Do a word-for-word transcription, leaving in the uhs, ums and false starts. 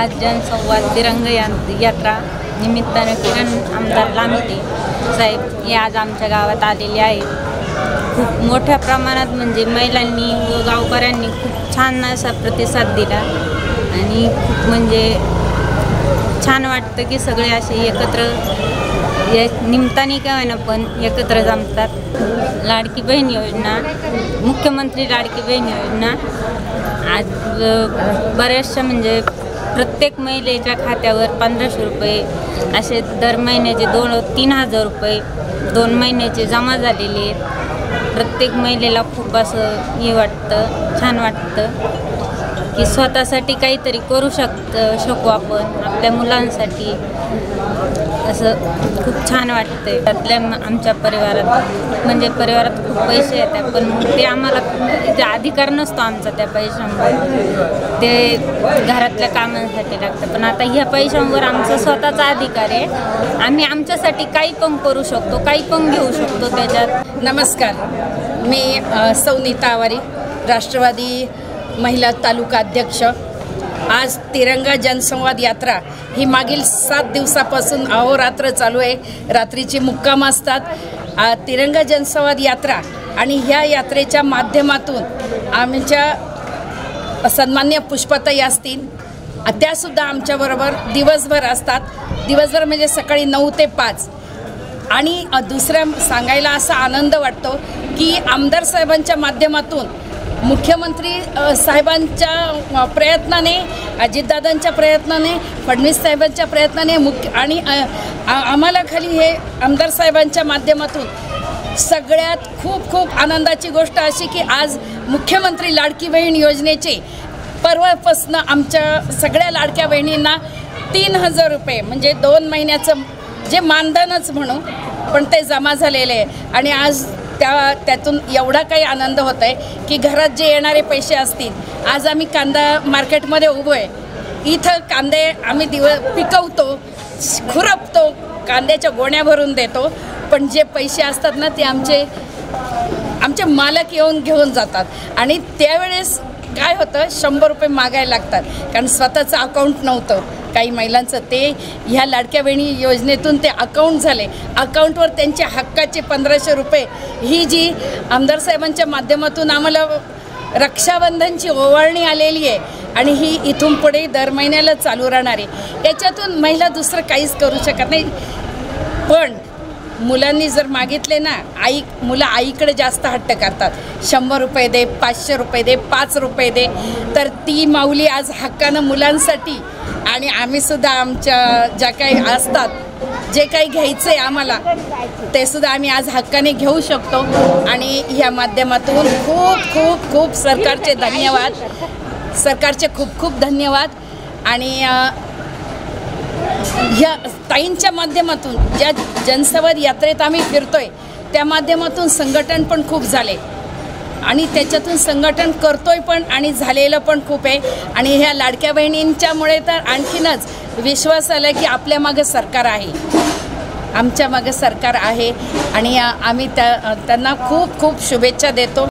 आज जनसंवाद तिरंगा यात्रा निमित्ताने किरण आमदार लामटे साहेब हे आज आमच्या गावात आलेले आहेत। खूप मोठ्या प्रमाणात म्हणजे महिलांनी व गावकऱ्यांनी खूप छान असा प्रतिसाद दिला आणि खूप म्हणजे छान वाटतं की सगळे असे एकत्र या निमित्ताने काय ना पण एकत्र जमतात। लाडकी बहीण योजना, मुख्यमंत्री लाडकी बहीण योजना आज बऱ्याचशा म्हणजे प्रत्येक महिलेच्या खात्यावर पंधराशे रुपये असे दर महिन्याचे दोन तीन हजार रुपये दोन महिन्याचे जमा झालेले आहेत। प्रत्येक महिलेला खूप असं हे वाटतं, छान वाटतं की स्वतःसाठी काहीतरी करू शक शकू आपण, आपल्या मुलांसाठी असं खूप छान वाटतंय। त्यातल्या आमच्या परिवारात म्हणजे परिवारात खूप पैसे येतात पण ते आम्हाला ते अधिकार नसतो आमचा त्या पैशांवर, ते घरातल्या कामांसाठी लागतं। पण आता ह्या पैशांवर आमचा स्वतःचा अधिकार आहे, आम्ही आमच्यासाठी काही पण करू शकतो, काही पण घेऊ शकतो त्याच्यात। नमस्कार, मी सौ नीता आवारी, राष्ट्रवादी महिला तालुका अध्यक्ष। आज तिरंगा जनसंवाद यात्रा ही मागील सात दिवसापासून अहोरात्र चालू आहे, रात्रीची मुक्काम असतात। तिरंगा जनसंवाद यात्रा आणि ह्या यात्रेच्या माध्यमातून आमच्या सन्मान्य पुष्पाताई असतील, त्यासुद्धा आमच्याबरोबर दिवसभर असतात। दिवसभर म्हणजे सकाळी नऊ ते पाच। आणि दुसऱ्या सांगायला असा आनंद वाटतो की आमदार साहेबांच्या माध्यमातून मुख्यमंत्री साहेबांच्या प्रयत्नाने, अजितदादांच्या प्रयत्नाने, फडणवीस साहेबांच्या प्रयत्नाने मुख्य आणि आम्हाला खाली हे आमदार साहेबांच्या माध्यमातून सगळ्यात खूप खूप आनंदाची गोष्ट अशी की आज मुख्यमंत्री लाडकी बहीण योजनेचे परवापासून आमच्या सगळ्या लाडक्या बहिणींना तीन हजार रुपये म्हणजे दोन महिन्याचं जे मानधनच म्हणू पण ते जमा झालेले आहे। आणि आज त्या त्यातून एवढा काही आनंद होत आहे की घरात जे येणारे पैसे असतील, आज आम्ही कांदा मार्केटमध्ये उभो आहे, इथं कांदे आम्ही दिव पिकवतो, खुरपतो, कांद्याच्या गोण्या भरून देतो, पण जे पैसे असतात ना ते आमचे आमचे मालक येऊन घेऊन जातात। आणि त्यावेळेस काय होतं, शंभर रुपये मागायला लागतात कारण स्वतःचं अकाउंट नव्हतं काही महिलांचं, ते ह्या लाडक्या बहिणी योजनेतून ते अकाउंट झाले, अकाउंटवर त्यांच्या हक्काचे पंधराशे रुपये ही जी आमदार साहेबांच्या माध्यमातून आम्हाला रक्षाबंधनची ओवाळणी आलेली आहे आणि ही इथून पुढे दर महिन्याला चालू राहणार आहे। याच्यातून महिला दुसरं काहीच करू शकत नाही। पण मुलांनी जर मागितले ना, आई मुलं आईकडे जास्त हट्ट करतात, शंभर रुपये दे, पाचशे रुपये दे, पाच रुपये दे, तर ती माऊली आज हक्कानं मुलांसाठी आणि आम्हीसुद्धा आमच्या ज्या काही असतात, जे काही घ्यायचं आहे आम्हाला ते सुद्धा आम्ही आज हक्काने घेऊ शकतो। आणि ह्या माध्यमातून खूप खूप खूप सरकारचे धन्यवाद, सरकारचे खूप खूप धन्यवाद। आणि ह्या ताईंच्या माध्यमातून ज्या जनसंवाद यात्रेत आम्ही फिरतोय त्या माध्यमातून संघटन पण खूप झाले आणि त्याच्यातून संघटन करतोय पण आणि झालेलं पण खूप आहे। आणि ह्या लाडक्या बहिणींच्यामुळे तर आणखीनच विश्वास आला की आपल्या मागं सरकार आहे, आमच्या मागं सरकार आहे आणि आम्ही त्या त्यांना खूप खूप शुभेच्छा देतो।